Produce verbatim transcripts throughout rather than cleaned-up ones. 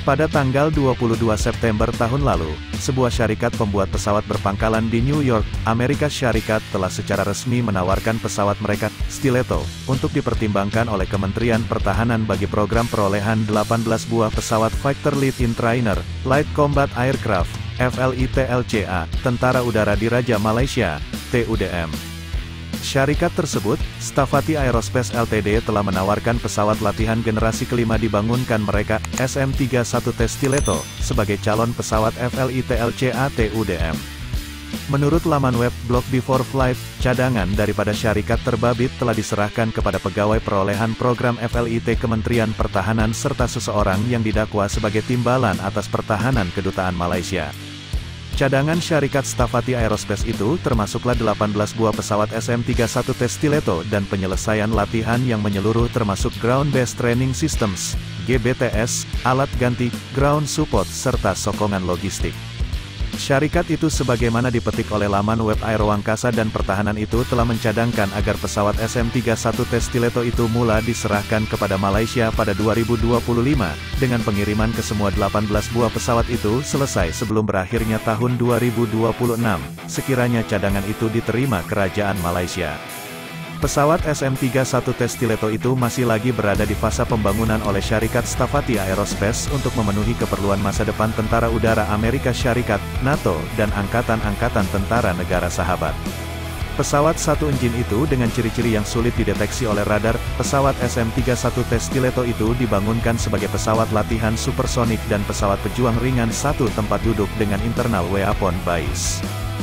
Pada tanggal dua puluh dua September tahun lalu, sebuah syarikat pembuat pesawat berpangkalan di New York, Amerika Syarikat telah secara resmi menawarkan pesawat mereka, Stiletto, untuk dipertimbangkan oleh Kementerian Pertahanan bagi program perolehan delapan belas buah pesawat Fighter Lead-in Trainer, Light Combat Aircraft, F L I T L C A, Tentara Udara Diraja Malaysia, T U D M. Syarikat tersebut, Stafati Aerospace Ltd telah menawarkan pesawat latihan generasi kelima dibangunkan mereka, S M tiga puluh satu T Stiletto, sebagai calon pesawat F L I T L C A T U D M. Menurut laman web Block Before Flight, cadangan daripada syarikat terbabit telah diserahkan kepada pegawai perolehan program F L I T Kementerian Pertahanan serta seseorang yang didakwa sebagai timbalan atas pertahanan kedutaan Malaysia. Cadangan syarikat Stafati Aerospace itu termasuklah delapan belas buah pesawat S M tiga puluh satu T Stiletto dan penyelesaian latihan yang menyeluruh termasuk Ground Based Training Systems, G B T S, alat ganti, ground support serta sokongan logistik. Syarikat itu sebagaimana dipetik oleh laman web Aeroangkasa dan Pertahanan itu telah mencadangkan agar pesawat S M tiga puluh satu T Stiletto itu mula diserahkan kepada Malaysia pada dua ribu dua puluh lima, dengan pengiriman ke semua delapan belas buah pesawat itu selesai sebelum berakhirnya tahun dua ribu dua puluh enam, sekiranya cadangan itu diterima Kerajaan Malaysia. Pesawat S M tiga puluh satu T Stiletto itu masih lagi berada di fase pembangunan oleh syarikat Stafati Aerospace untuk memenuhi keperluan masa depan Tentara Udara Amerika Syarikat, NATO, dan Angkatan-Angkatan Tentara Negara Sahabat. Pesawat satu engine itu dengan ciri-ciri yang sulit dideteksi oleh radar, pesawat S M tiga puluh satu T Stiletto itu dibangunkan sebagai pesawat latihan supersonik dan pesawat pejuang ringan satu tempat duduk dengan internal weapon base.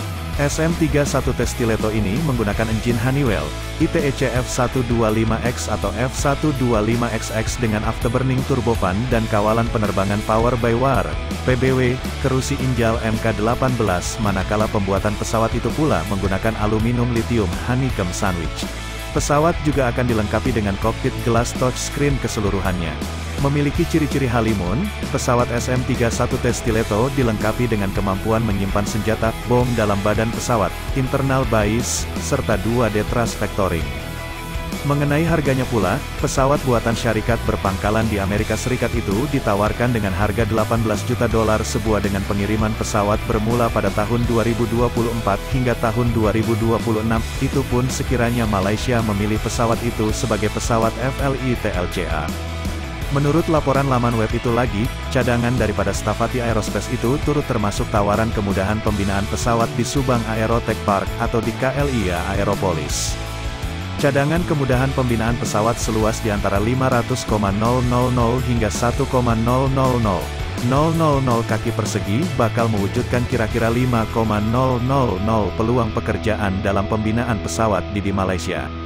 S M tiga puluh satu T Stiletto ini menggunakan engine Honeywell, I T E C F seratus dua puluh lima X atau F seratus dua puluh lima X X dengan afterburning turbofan dan kawalan penerbangan power by wire, P B W, kerusi Injal M K delapan belas manakala pembuatan pesawat itu pula menggunakan aluminium lithium honeycomb sandwich. Pesawat juga akan dilengkapi dengan kokpit glass touchscreen keseluruhannya. Memiliki ciri-ciri halimun, pesawat S M tiga puluh satu T Stiletto dilengkapi dengan kemampuan menyimpan senjata, bom dalam badan pesawat, internal base, serta dua D thrust vectoring. Mengenai harganya pula, pesawat buatan syarikat berpangkalan di Amerika Serikat itu ditawarkan dengan harga delapan belas juta dolar sebuah dengan pengiriman pesawat bermula pada tahun dua ribu dua puluh empat hingga tahun dua ribu dua puluh enam, itu pun sekiranya Malaysia memilih pesawat itu sebagai pesawat F L I T L C A. Menurut laporan laman web itu lagi, cadangan daripada Stafati Aerospace itu turut termasuk tawaran kemudahan pembinaan pesawat di Subang Aerotech Park atau di K L I A Aeropolis. Cadangan kemudahan pembinaan pesawat seluas di antara lima ratus koma nol nol nol hingga satu koma nol nol nol nol nol kaki persegi bakal mewujudkan kira-kira lima koma nol nol nol peluang pekerjaan dalam pembinaan pesawat di di Malaysia.